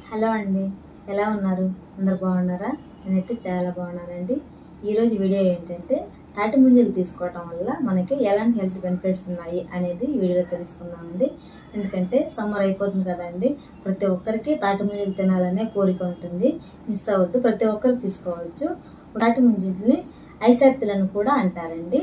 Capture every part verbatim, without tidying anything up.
Hello అండి, ఎలా ఉన్నారు? అందరు బాగున్నారా? నేనైతే చాలా బాగున్నానండి. ఈరోజు వీడియో ఏంటంటే తాటి ముంజలు తీసుకోవటం వల్ల మనకి ఎలాంటి హెల్త్ బెనిఫిట్స్ ఉన్నాయి అనేది ఈ వీడియోలో తెలుసుకుందామండి. ఎందుకంటే సమ్మర్ అయిపోతుంది కదండి, ప్రతి ఒక్కరికి తాటి ముంజలు తినాలనే కోరిక ఉంటుంది. మిస్ అవ్వద్దు, ప్రతి ఒక్కరు తీసుకోవచ్చు. తాటి ముంజల్ని ఐస్ యాపిల్ అని కూడా అంటారండి.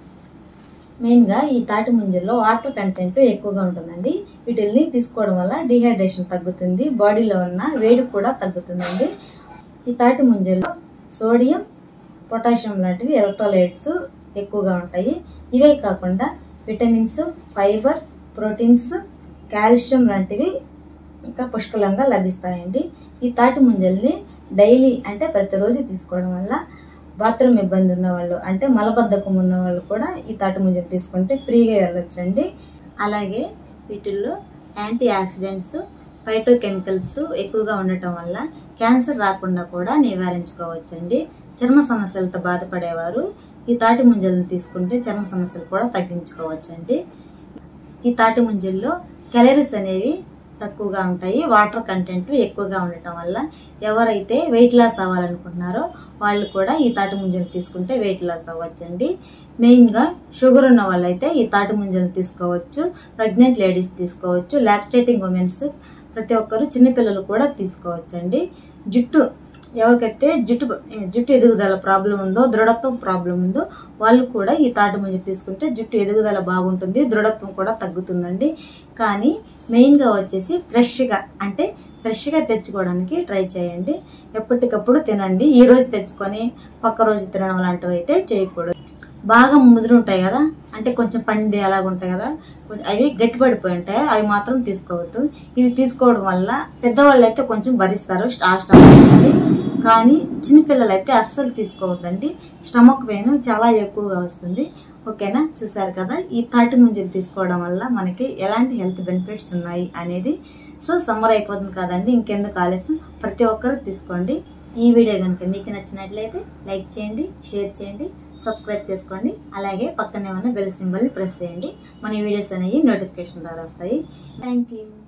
మెయిన్గా ఈ తాటి ముంజల్లో వాటర్ కంటెంట్ ఎక్కువగా ఉంటుందండి. వీటిల్ని తీసుకోవడం వల్ల డిహైడ్రేషన్ తగ్గుతుంది, బాడీలో ఉన్న వేడి కూడా తగ్గుతుందండి. ఈ తాటి ముంజల్లో సోడియం, పొటాషియం లాంటివి ఎలక్ట్రోలైట్స్ ఎక్కువగా ఉంటాయి. ఇవే కాకుండా విటమిన్స్, ఫైబర్, ప్రోటీన్స్, కాల్షియం లాంటివి ఇంకా పుష్కలంగా లభిస్తాయండి. ఈ తాటి ముంజల్ని డైలీ అంటే ప్రతిరోజు తీసుకోవడం వల్ల బాత్రూమ్ ఇబ్బంది ఉన్న వాళ్ళు అంటే మలబద్ధకం ఉన్న వాళ్ళు కూడా ఈ తాటి ముంజలు తీసుకుంటే ఫ్రీగా వెళ్ళొచ్చండి. అలాగే వీటిల్లో యాంటీ ఆక్సిడెంట్స్, ఫైటోకెమికల్స్ ఎక్కువగా ఉండటం వల్ల క్యాన్సర్ రాకుండా కూడా నివారించుకోవచ్చండి. చర్మ సమస్యలతో బాధపడేవారు ఈ తాటి ముంజలను తీసుకుంటే చర్మ సమస్యలు కూడా తగ్గించుకోవచ్చండి. ఈ తాటి ముంజల్లో క్యాలరీస్ అనేవి తక్కువగా ఉంటాయి, వాటర్ కంటెంట్ ఎక్కువగా ఉండటం వల్ల ఎవరైతే వెయిట్ లాస్ అవ్వాలనుకుంటున్నారో వాళ్ళు కూడా ఈ తాటి ముంజలు తీసుకుంటే వెయిట్ లాస్ అవ్వచ్చండి. మెయిన్గా షుగర్ ఉన్న వాళ్ళైతే ఈ తాటి ముంజలు తీసుకోవచ్చు, ప్రెగ్నెంట్ లేడీస్ తీసుకోవచ్చు, లాక్టేటింగ్ ఉమెన్స్, ప్రతి ఒక్కరు చిన్నపిల్లలు కూడా తీసుకోవచ్చండి. జుట్టు ఎవరికైతే జుట్టు జుట్టు ఎదుగుదల ప్రాబ్లం ఉందో, దృఢత్వం ప్రాబ్లం ఉందో వాళ్ళు కూడా ఈ తాటి ముంజలు తీసుకుంటే జుట్టు ఎదుగుదల బాగుంటుంది, దృఢత్వం కూడా తగ్గుతుందండి. కానీ మెయిన్గా వచ్చేసి ఫ్రెష్గా అంటే ఫ్రెష్గా తెచ్చుకోవడానికి ట్రై చేయండి. ఎప్పటికప్పుడు తినండి. ఈ రోజు తెచ్చుకొని పక్క రోజు తినడం లాంటివి అయితే చేయకూడదు. బాగా ముదురు ఉంటాయి కదా, అంటే కొంచెం పండి అలాగ ఉంటాయి కదా, కొంచెం అవి గట్టిపడిపోయి ఉంటాయి, అవి మాత్రం తీసుకోవద్దు. ఇవి తీసుకోవడం వల్ల పెద్దవాళ్ళు అయితే కొంచెం భరిస్తారు ఆ స్టమక్ అనేది, కానీ చిన్నపిల్లలు అయితే అస్సలు తీసుకోవద్దండి. స్టమక్ పెయిన్ చాలా ఎక్కువగా వస్తుంది. ఓకేనా, చూసారు కదా ఈ తాటి ముంజలు తీసుకోవడం వల్ల మనకి ఎలాంటి హెల్త్ బెనిఫిట్స్ ఉన్నాయి అనేది. సో సమ్మర్ అయిపోతుంది కదండి, ఇంకెందుకు ఆలస్యం, ప్రతి ఒక్కరు తీసుకోండి. ఈ వీడియో కనుక మీకు నచ్చినట్లయితే లైక్ చేయండి, షేర్ చేయండి, సబ్స్క్రైబ్ చేసుకోండి. అలాగే పక్కనే ఉన్న బెల్ సింబల్ని ప్రెస్ చేయండి. మన వీడియోస్ అనేవి నోటిఫికేషన్ ద్వారా వస్తాయి. Thank you.